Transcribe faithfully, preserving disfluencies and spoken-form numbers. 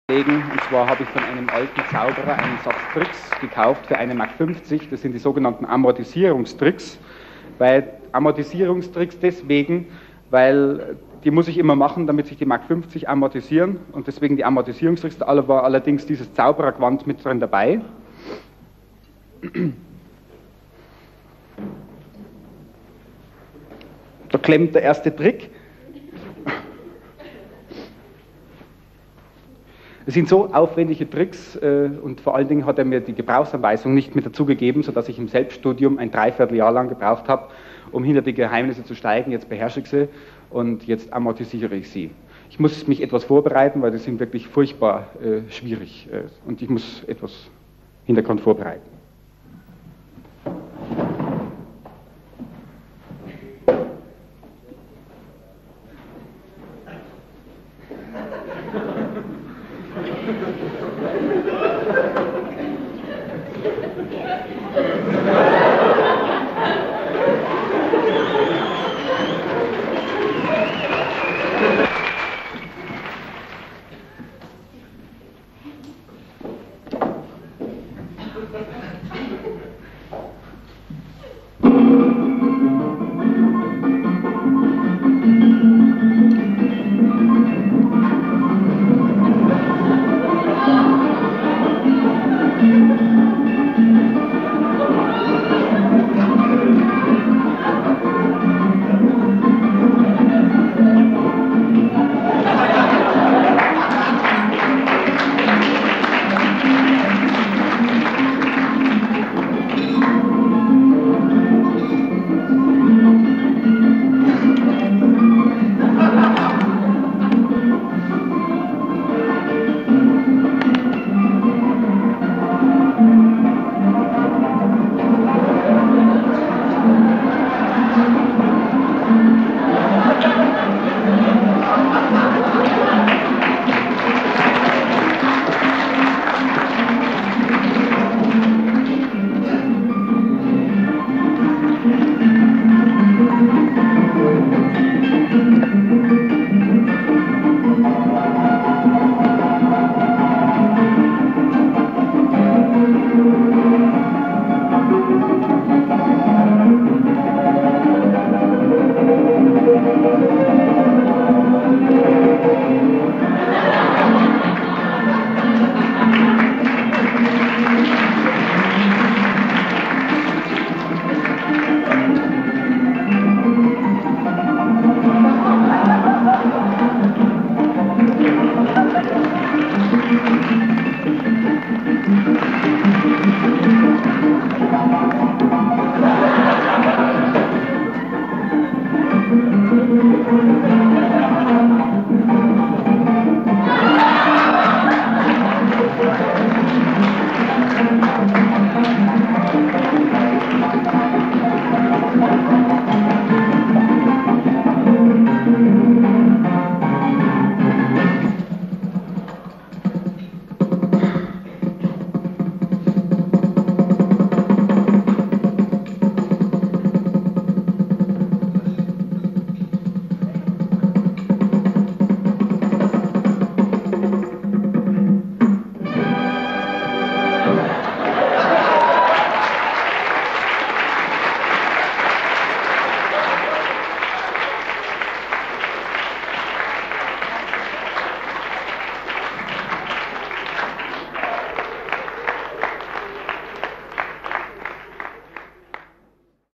Und zwar habe ich von einem alten Zauberer einen Satz Tricks gekauft für eine Mark fünfzig. Das sind die sogenannten Amortisierungstricks. Weil Amortisierungstricks deswegen, weil die muss ich immer machen, damit sich die Mark fünfzig amortisieren. Und deswegen die Amortisierungstricks. Da war allerdings dieses Zauberergewand mit drin dabei. Da klemmt der erste Trick. Es sind so aufwendige Tricks äh, und vor allen Dingen hat er mir die Gebrauchsanweisung nicht mit dazugegeben, sodass ich im Selbststudium ein Dreivierteljahr lang gebraucht habe, um hinter die Geheimnisse zu steigen. Jetzt beherrsche ich sie und jetzt amortisiere ich sie. Ich muss mich etwas vorbereiten, weil die sind wirklich furchtbar äh, schwierig äh, und ich muss etwas Hintergrund vorbereiten.